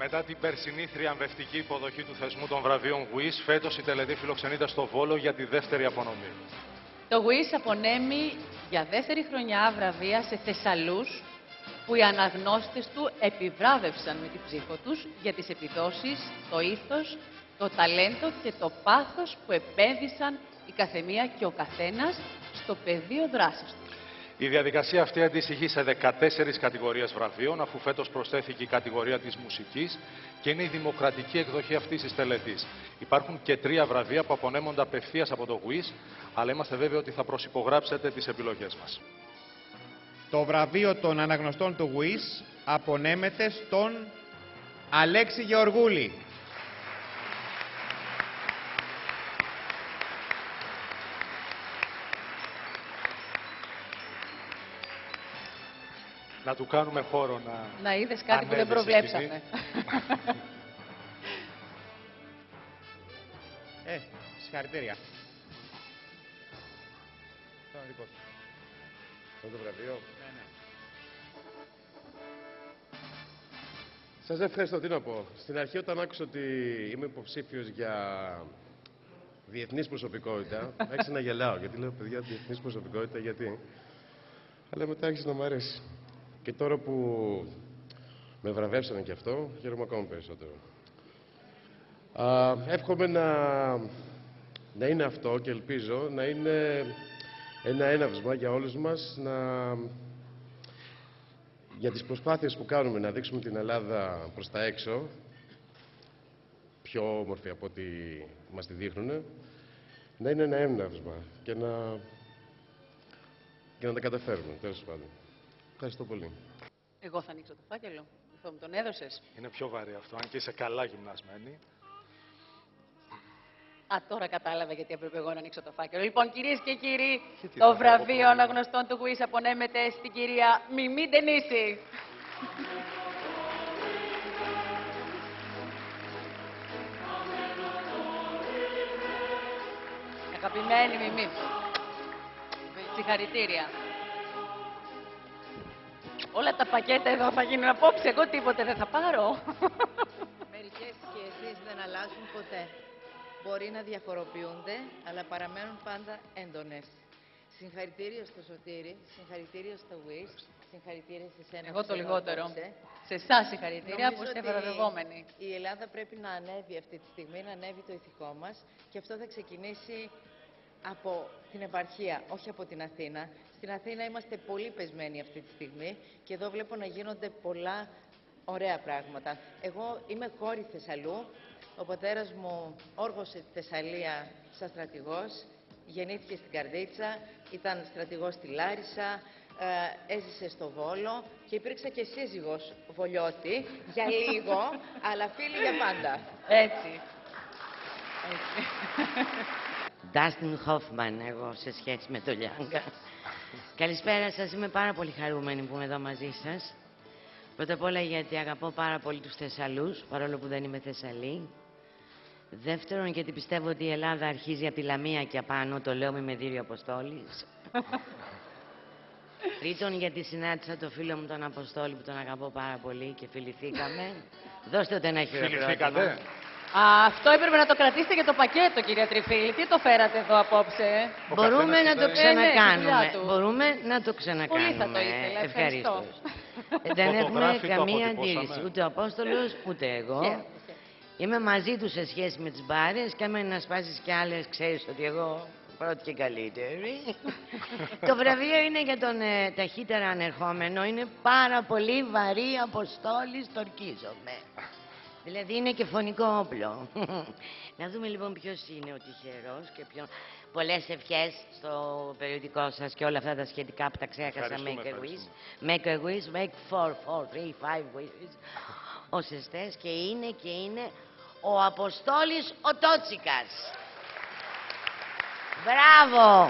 Μετά την περσινή θριαμβευτική υποδοχή του θεσμού των βραβείων WIS, φέτος η τελετή φιλοξενείται στο Βόλο για τη δεύτερη απονομή. Το WIS απονέμει για δεύτερη χρονιά βραβεία σε Θεσσαλούς που οι αναγνώστες του επιβράβευσαν με την ψήφο τους για τις επιδόσεις, το ήθος, το ταλέντο και το πάθος που επένδυσαν η καθεμία και ο καθένας στο πεδίο δράσης του. Η διαδικασία αυτή αντιστοιχεί σε 14 κατηγορίες βραβείων, αφού φέτος προσθέθηκε η κατηγορία της μουσικής και είναι η δημοκρατική εκδοχή αυτής της τελετής. Υπάρχουν και 3 βραβεία που απονέμονται απευθείας από το WIS, αλλά είμαστε βέβαιοι ότι θα προσυπογράψετε τις επιλογές μας. Το βραβείο των αναγνωστών του WIS απονέμεται στον Αλέξη Γεωργούλη. Να του κάνουμε χώρο να είδες κάτι που δεν προβλέψαμε. Συγχαρητήρια. Αυτό το βραβείο. Ναι. Σας ευχαριστώ. Τι να πω. Στην αρχή όταν άκουσα ότι είμαι υποψήφιος για διεθνής προσωπικότητα, άρχισα να γελάω. Γιατί λέω, παιδιά, διεθνής προσωπικότητα, γιατί. Αλλά μετά άρχισε να μου αρέσει. Και τώρα που με βραβεύσανε και αυτό, χαίρομαι ακόμα περισσότερο. Εύχομαι να είναι αυτό και ελπίζω να είναι ένα έναυσμα για όλους μας για τις προσπάθειες που κάνουμε να δείξουμε την Ελλάδα προς τα έξω, πιο όμορφη από ό,τι μας τη δείχνουν, να είναι ένα έναυσμα και να τα καταφέρουμε, τέλος πάντων. Ευχαριστώ πολύ. Εγώ θα ανοίξω το φάκελο. Θα μου τον έδωσες. Είναι πιο βαρύ αυτό, αν και είσαι καλά γυμνασμένη. Τώρα κατάλαβα γιατί έπρεπε εγώ να ανοίξω το φάκελο. Λοιπόν, κυρίες και κύριοι, το βραβείο αναγνωστών του WIS απονέμεται στην κυρία Μιμή Ντενίση. Αγαπημένη Μιμή. Συγχαρητήρια. Όλα τα πακέτα εδώ θα γίνουν απόψε. Εγώ τίποτε δεν θα πάρω. Μερικές σχέσεις δεν αλλάζουν ποτέ. Μπορεί να διαφοροποιούνται, αλλά παραμένουν πάντα έντονες. Συγχαρητήρια στο Σωτήρη, συγχαρητήρια στο WIS, συγχαρητήρια σε σένα. Εγώ το λιγότερο. Σε εσάς συγχαρητήρια που είστε βραβευόμενοι. Η Ελλάδα πρέπει να ανέβει αυτή τη στιγμή, να ανέβει το ηθικό μας και αυτό θα ξεκινήσει από την επαρχία, όχι από την Αθήνα. Στην Αθήνα είμαστε πολύ πεσμένοι αυτή τη στιγμή και εδώ βλέπω να γίνονται πολλά ωραία πράγματα. Εγώ είμαι κόρη Θεσσαλού. Ο πατέρας μου όργωσε τη Θεσσαλία σαν στρατηγός, γεννήθηκε στην Καρδίτσα, ήταν στρατηγός στη Λάρισα, έζησε στο Βόλο και υπήρξε και σύζυγος Βολιώτη για λίγο, αλλά φίλοι για πάντα. Έτσι. Ντάστιν Χόφμαν, εγώ σε σχέση με το Λιάγκα. Καλησπέρα σας, είμαι πάρα πολύ χαρούμενη που είμαι εδώ μαζί σας. Πρώτα απ' όλα γιατί αγαπώ πάρα πολύ τους Θεσσαλούς, παρόλο που δεν είμαι Θεσσαλή. Δεύτερον, γιατί πιστεύω ότι η Ελλάδα αρχίζει από τη Λαμία και απάνω, το λέω με Μεδύριο Αποστόλης. Τρίτον, γιατί συνάντησα το φίλο μου τον Αποστόλη που τον αγαπώ πάρα πολύ και φιληθήκαμε. Δώστε ούτε ένα χειροκρότημα. Φιληθήκατε. Αυτό έπρεπε να το κρατήσετε για το πακέτο, κυρία Τριφίλη. Τι το φέρατε εδώ απόψε? Μπορούμε να το ξανακάνουμε. Ναι, Μπορούμε να το ξανακάνουμε. Πολύ θα το ήθελα. Ευχαριστώ. Δεν έχουμε καμία αντίρρηση. Ούτε ο Απόστολος, ούτε εγώ. Είμαι μαζί του σε σχέση με τις μπάρες και άμα να σπάσεις κι άλλες, ξέρεις ότι εγώ πρώτη και καλύτερη. Το βραβείο είναι για τον ταχύτερα ανερχόμενο. Είναι πάρα πολύ βαρύ, Αποστόλης, το ορκίζομαι. Δηλαδή είναι και φωνικό όπλο. Να δούμε λοιπόν ποιος είναι ο τυχερός και ποιον... Πολλές ευχές στο περιοδικό σας και όλα αυτά τα σχετικά που τα ξέχασα. Make a wish, make a wish, make 4, 4, 3, 5 wishes. Όσες θες και είναι ο Αποστόλης ο Τότσικας. Μπράβο!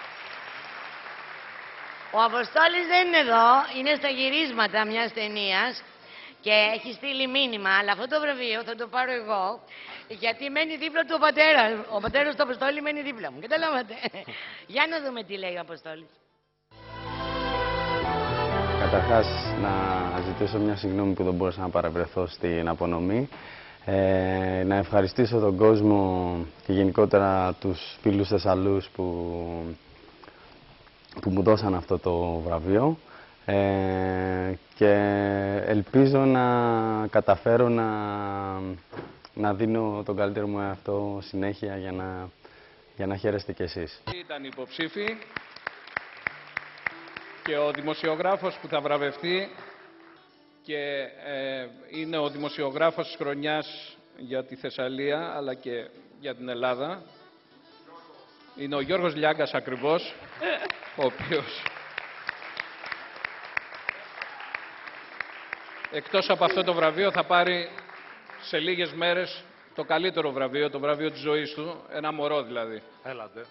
Ο Αποστόλης δεν είναι εδώ, είναι στα γυρίσματα μιας ταινίας και έχει στείλει μήνυμα, αλλά αυτό το βραβείο θα το πάρω εγώ, γιατί μένει δίπλα του ο πατέρας. Ο πατέρας του Αποστόλη μένει δίπλα μου. Καταλάβατε. Για να δούμε τι λέει ο Αποστόλης. Καταρχάς, να ζητήσω μια συγγνώμη που δεν μπόρεσα να παρευρεθώ στην απονομή. Να ευχαριστήσω τον κόσμο και γενικότερα τους φίλους Θεσσαλούς που μου δώσαν αυτό το βραβείο. Και ελπίζω να καταφέρω να δίνω τον καλύτερο μου εαυτό συνέχεια για να χαίρεστε κι εσείς. Ήταν υποψήφοι και ο δημοσιογράφος που θα βραβευτεί και είναι ο δημοσιογράφος της χρονιάς για τη Θεσσαλία αλλά και για την Ελλάδα. Είναι ο Γιώργος Λιάγκας ακριβώς, ο οποίος εκτός από αυτό το βραβείο θα πάρει σε λίγες μέρες το καλύτερο βραβείο, το βραβείο της ζωής του, ένα μωρό δηλαδή. Έλατε.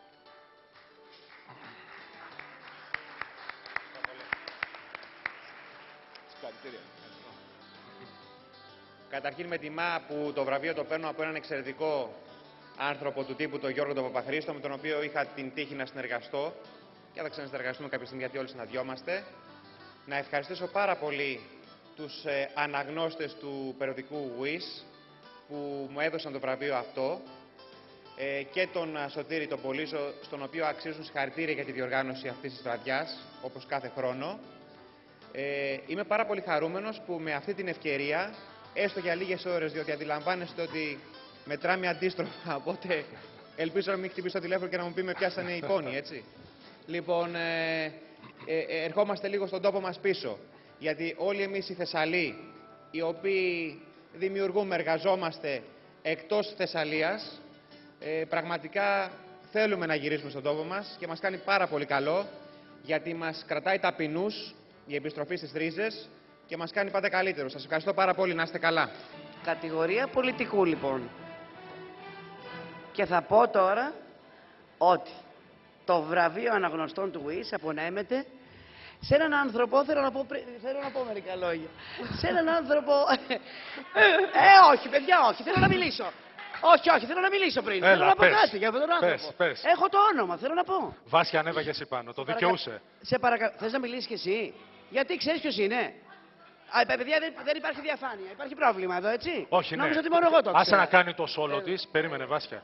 Καταρχήν με τιμά που το βραβείο το παίρνω από έναν εξαιρετικό άνθρωπο του τύπου, τον Γιώργο τον Παπαχρήστο, με τον οποίο είχα την τύχη να συνεργαστώ και θα ξανασυνεργαστούμε κάποια στιγμή γιατί όλοι συναντιόμαστε. Να ευχαριστήσω πάρα πολύ τους αναγνώστες του περιοδικού WIS που μου έδωσαν το βραβείο αυτό και τον Σωτήρη τον Πολύζο, στον οποίο αξίζουν συγχαρητήρια για τη διοργάνωση αυτής της βραδιάς, όπως κάθε χρόνο. Είμαι πάρα πολύ χαρούμενος που με αυτή την ευκαιρία, έστω για λίγες ώρες, διότι αντιλαμβάνεστε ότι μετράμε αντίστροφα, οπότε ελπίζω να μην χτυπήσω το τηλέφωνο και να μου πει με πιάσανε οι πόνοι, έτσι. Λοιπόν, ερχόμαστε λίγο στον τόπο μας πίσω, γιατί όλοι εμείς οι Θεσσαλοί, οι οποίοι δημιουργούμε, εργαζόμαστε εκτός Θεσσαλίας, πραγματικά θέλουμε να γυρίσουμε στον τόπο μας και μας κάνει πάρα πολύ καλό, γιατί μας κρατάει ταπεινούς η επιστροφή στις ρίζες και μας κάνει πάντα καλύτερους. Σας ευχαριστώ πάρα πολύ, να είστε καλά. Κατηγορία πολιτικού λοιπόν. Και θα πω τώρα ότι το βραβείο αναγνωστών του WIS απονέμεται σε έναν άνθρωπο, θέλω να πω μερικά λόγια. Σε έναν άνθρωπο... όχι παιδιά, όχι, θέλω να μιλήσω. Όχι, θέλω να μιλήσω πριν. Θέλω να πω κάτι για αυτόν τον άνθρωπο. Πες. Έχω το όνομα, θέλω να πω. Βάσια, ανέβαγε εσύ πάνω, το δικαιούσε. Σε παρακαλώ, θες να μιλήσεις κι εσύ? Γιατί ξέρεις ποιος είναι? Παιδιά, δεν υπάρχει διαφάνεια. Υπάρχει πρόβλημα εδώ, έτσι. Όχι, ναι. Νόμιζα ότι μόνο εγώ το ξέρω. Άσε να κάνει το σόλο της. Περίμενε, Βάσια.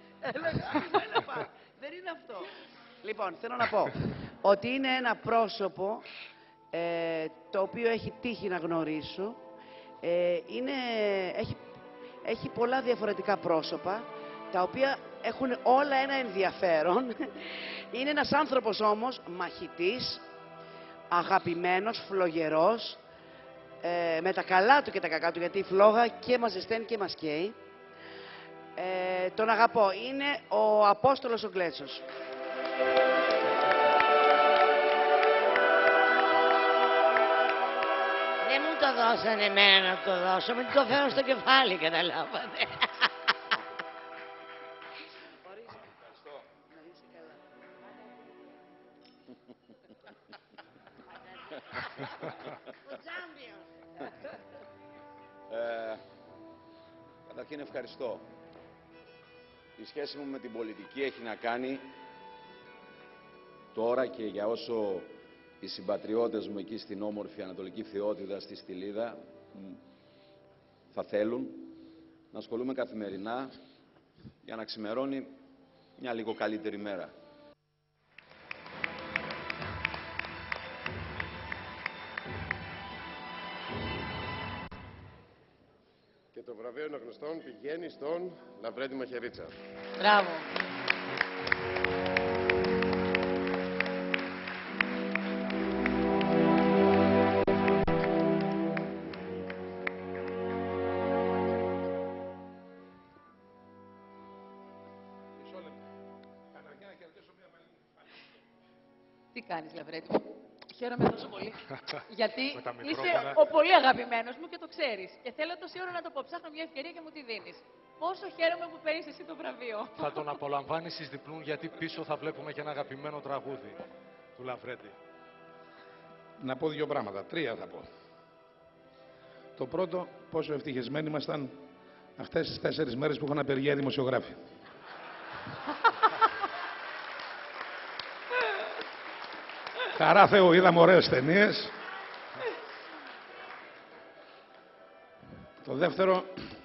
Δεν είναι αυτό. Λοιπόν, θέλω να πω ότι είναι ένα πρόσωπο το οποίο έχει τύχει να γνωρίσω. Έχει πολλά διαφορετικά πρόσωπα, τα οποία έχουν όλα ένα ενδιαφέρον. Είναι ένας άνθρωπος όμως μαχητής, αγαπημένος, φλογερός, με τα καλά του και τα κακά του, γιατί η φλόγα και μας ζεσταίνει και μας καίει. Τον αγαπώ. Είναι ο Απόστολος ο Γκλέτσος. Δεν μου το δώσανε εμένα να το δώσω, με το φέρω στο κεφάλι, καταλάβατε. Καταρχήν ευχαριστώ. Η σχέση μου με την πολιτική έχει να κάνει τώρα και για όσο οι συμπατριώτες μου εκεί στην όμορφη Ανατολική Θεότητα, στη Στυλίδα, θα θέλουν να ασχολούμαι καθημερινά για να ξημερώνει μια λίγο καλύτερη μέρα. Και το βραβείο αναγνωστών πηγαίνει στον Λαβρέντη Μαχαιρίτσα. Μπράβο. Τι κάνεις, Λαβρέτη μου? Χαίρομαι τόσο πολύ. Γιατί είσαι ο πολύ αγαπημένος μου και το ξέρεις. Και θέλω τόση ώρα να το πω. Ψάχνω μια ευκαιρία και μου τη δίνεις. Πόσο χαίρομαι που παίρνεις εσύ το βραβείο. Θα τον απολαμβάνεις εις διπλούν, γιατί πίσω θα βλέπουμε και ένα αγαπημένο τραγούδι του Λαβρέτη. Να πω δύο πράγματα. Τρία θα πω. Το πρώτο, πόσο ευτυχισμένοι ήμασταν αυτές τις 4 μέρες που είχαν απεργία δημοσιογράφοι. Χαρά Θεού, είδαμε ωραίες ταινίες. Το δεύτερο,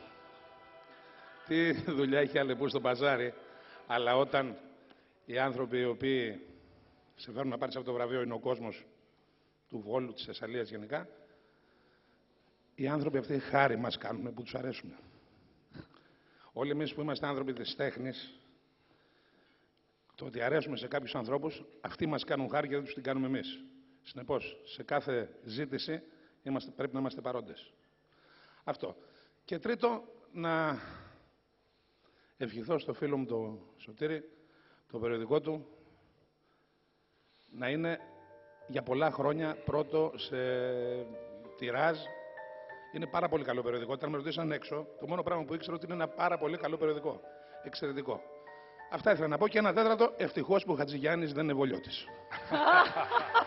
τι δουλειά έχει Αλεπού στο παζάρι, αλλά όταν οι άνθρωποι οι οποίοι σε φέρνουν να πάρεις αυτό το βραβείο είναι ο κόσμος του Βόλου, της Θεσσαλίας γενικά, οι άνθρωποι αυτοί χάρη μας κάνουν που τους αρέσουν. Όλοι εμείς που είμαστε άνθρωποι της τέχνης, το ότι αρέσουμε σε κάποιους ανθρώπους, αυτοί μας κάνουν χάρη και δεν τους την κάνουμε εμείς. Συνεπώς, σε κάθε ζήτηση πρέπει να είμαστε παρόντες. Αυτό. Και τρίτο, να ευχηθώ στο φίλο μου το Σωτήρη, το περιοδικό του, να είναι για πολλά χρόνια πρώτο σε τιράζ. Είναι πάρα πολύ καλό περιοδικό. Όταν με ρωτήσαν έξω, το μόνο πράγμα που ήξερα ότι είναι ένα πάρα πολύ καλό περιοδικό. Εξαιρετικό. Αυτά ήθελα να πω. Και ένα τέταρτο, ευτυχώς που ο Χατζηγιάννης δεν είναι βολιώτης.